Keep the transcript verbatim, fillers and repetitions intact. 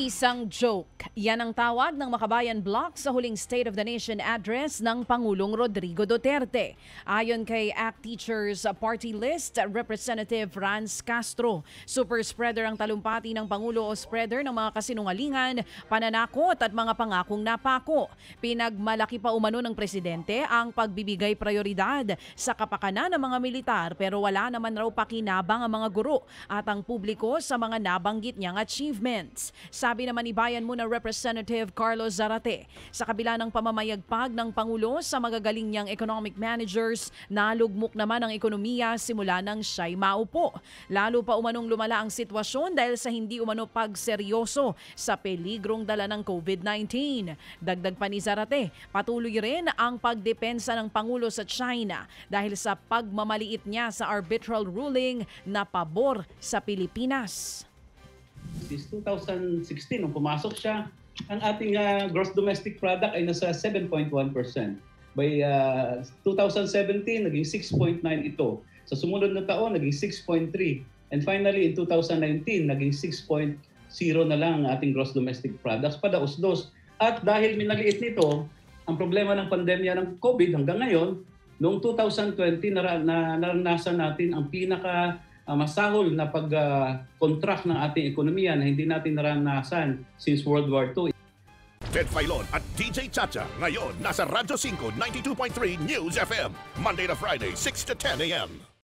Isang joke. Yan ang tawag ng Makabayan Block sa huling State of the Nation address ng Pangulong Rodrigo Duterte. Ayon kay A C T Teachers Party List Representative Franz Castro, super spreader ang talumpati ng Pangulo o spreader ng mga kasinungalingan, pananakot at mga pangakong napako. Pinagmalaki pa umano ng presidente ang pagbibigay prioridad sa kapakanan ng mga militar pero wala naman raw pakinabang ang mga guro at ang publiko sa mga nabanggit niyang achievements. Sabi naman ni Bayan Muna Representative Carlos Zarate, sa kabila ng pamamayagpag ng Pangulo sa magagaling niyang economic managers, nalugmok naman ang ekonomiya simula nang siya'y maupo. Lalo pa umanong lumala ang sitwasyon dahil sa hindi umano pagseryoso sa peligrong dala ng COVID nineteen. Dagdag pa ni Zarate, patuloy rin ang pagdepensa ng Pangulo sa China dahil sa pagmamaliit niya sa arbitral ruling na pabor sa Pilipinas. Since two thousand sixteen, nung pumasok siya, ang ating uh, gross domestic product ay nasa seven point one percent. By uh, two thousand seventeen, naging six point nine ito. Sa sumunod na taon, naging six point three. And finally, in two thousand nineteen, naging six point zero na lang ang ating gross domestic products, padaos-dos. At dahil minaliit nito, ang problema ng pandemya ng COVID hanggang ngayon, noong two thousand twenty, nar- na naranasan natin ang pinaka Uh, masahol na pag-contract uh, ng ating ekonomiya na hindi natin naranasan since World War Two. Ted Filon at D J Chacha ngayon nasa Radyo five ninety-two point three News F M, Monday to Friday, six to ten a m